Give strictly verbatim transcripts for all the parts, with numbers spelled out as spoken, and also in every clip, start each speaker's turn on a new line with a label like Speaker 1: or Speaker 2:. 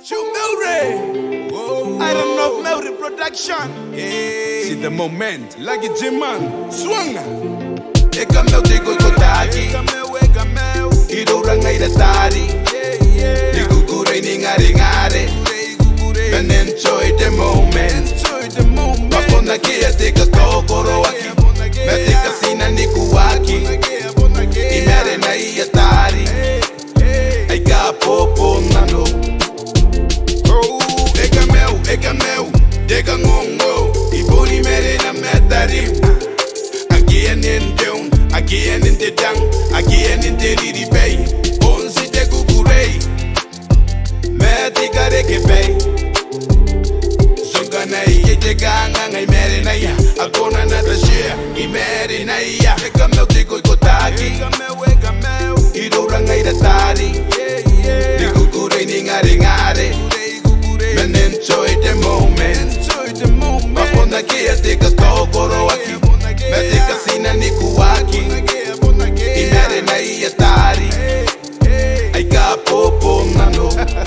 Speaker 1: Island Of Mauri production.
Speaker 2: Hey. See the moment, like a G-man, swung.
Speaker 1: Kamaeu Ikoikotaki, Iduranga idatari, Nikukure ningare ngare, and enjoy the moment. Mapona kia teka kokoro waki, Metika sina nikuwaki, Imere na iatari, Aika popo nano. Oh, Kamaeu, Kamaeu, Deka ngongo, Iboni mere na metari. Again in down, again in the down, again in the lady bay. Onsi te kukurei, Metika reke bay. Zongana iye te ganga ngai mere na ia, Agona na ta share, imere na ia. Kamaeu Ikoikotaki, Iduranga idatari, Nikukurei ningare ngare, men enjoy the moment. Mapona kia teka kokoro waki, Metika sina nikuwaki, Imere na iatari, Aika popo nano.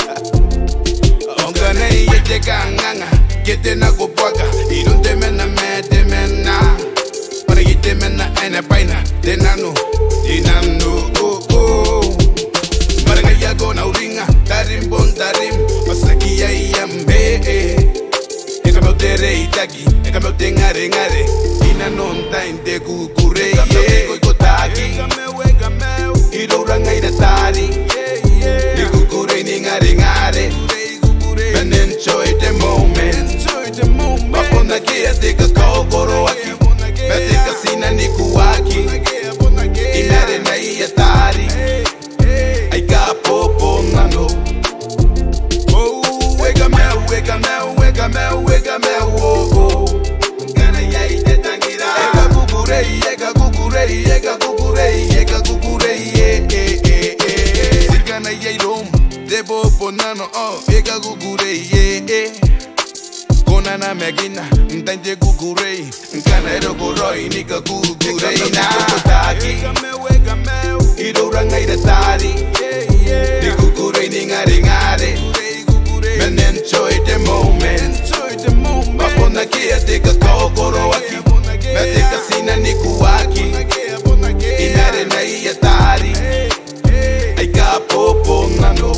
Speaker 1: Ongana iye te kanganga, Kete na kupwaka, Idunte mena mete mena, Para gite mena ene paina, Tenano, Tinano, oh oh. Maranga yago na uringa, Tarim bon tarim, Masaki ya iyambe, Kamaeu tere itaki, Kamaeu te ngare ngare, Ina non time te kukurei. Kamaeu Ikoikotaki, Iduranga idatari, Nikukurei ningare ngare, men enjoy the moment. Mapona kia teka kokoro waki, Metika sina nikuwaki, Imere na iatari, Aika popo nano. Oh, Kamaeu, Kamaeu, Kamaeu, Kamaeu, oh oh. Ngana ya ite tangira, Eka kukurei, Eka kukurei, Eka kukurei, Eka kukurei, eh eh eh eh. Sikana ya irom, debo ponano, oh, Eka kukurei, eh eh. Kona na megina, ntanje kukurei, Nkana ero kuroi, nika kukurei na. Ikoikotaki, Iduranga idatari, Nikukurei ningare ngare, men enjoy the moment. Mapona kia teka kokoro waki, Metika sina nikuwaki, Imere na iatari, Aika popo nano.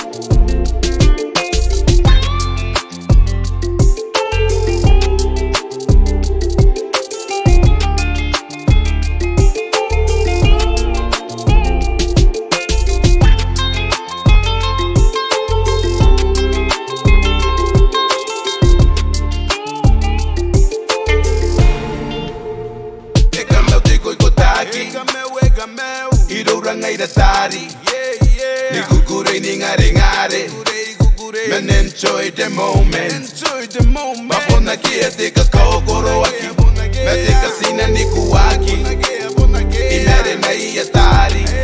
Speaker 1: Iduranga idatari, Nikukurei ningare ngare, men enjoy the moment. Mapona kia teka kokoro waki, Metika sina nikuwaki, Imere na iatari.